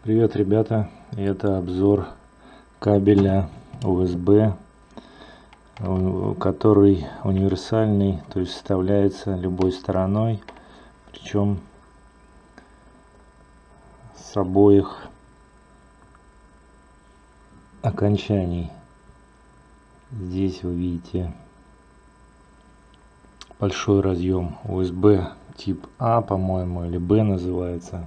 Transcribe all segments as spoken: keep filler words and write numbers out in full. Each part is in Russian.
Привет, ребята! Это обзор кабеля ю эс би, который универсальный, то есть вставляется любой стороной, причем с обоих окончаний. Здесь вы видите большой разъем ю эс би тип А, по-моему, или Б называется.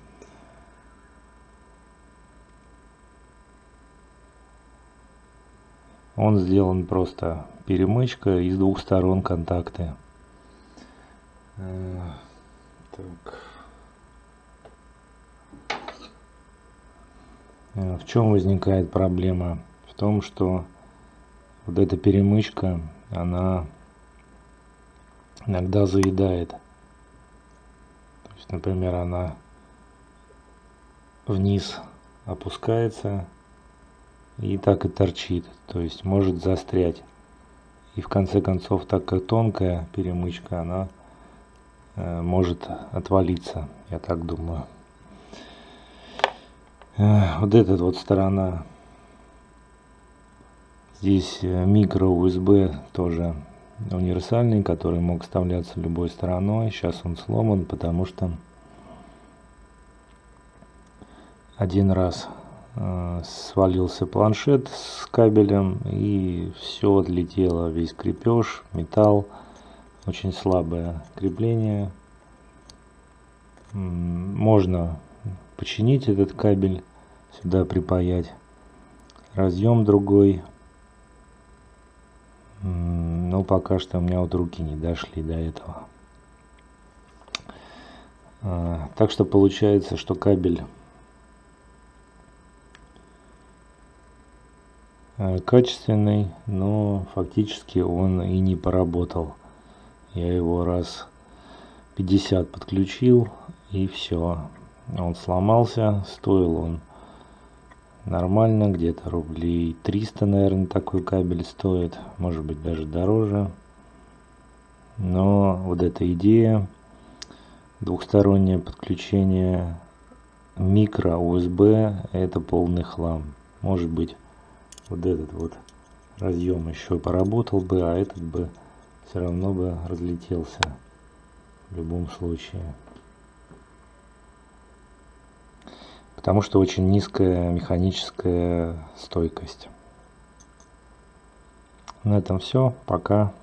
Он сделан просто перемычка, из двух сторон контакты. Так. В чем возникает проблема? В том, что вот эта перемычка, она иногда заедает. То есть, например, она вниз опускается и так и торчит, то есть может застрять. И в конце концов, так как тонкая перемычка, она э, может отвалиться, я так думаю. Э, вот эта вот сторона, здесь микро ю эс би тоже универсальный, который мог вставляться любой стороной. Сейчас он сломан, потому что один раз э, свалился планшет с кабелем, и все отлетело, весь крепеж, металл, очень слабое крепление. Можно починить этот кабель, сюда припаять разъем другой, но пока что у меня вот руки не дошли до этого. Так что получается, что кабель качественный, но фактически он и не поработал. Я его раз пятьдесят подключил, и все, он сломался. Стоил он нормально, где-то рублей триста, наверное, такой кабель стоит, может быть даже дороже. Но вот эта идея, двухстороннее подключение микро ю эс би, это полный хлам. Может быть, вот этот вот разъем еще поработал бы, а этот бы все равно бы разлетелся в любом случае. Потому что очень низкая механическая стойкость. На этом все. Пока.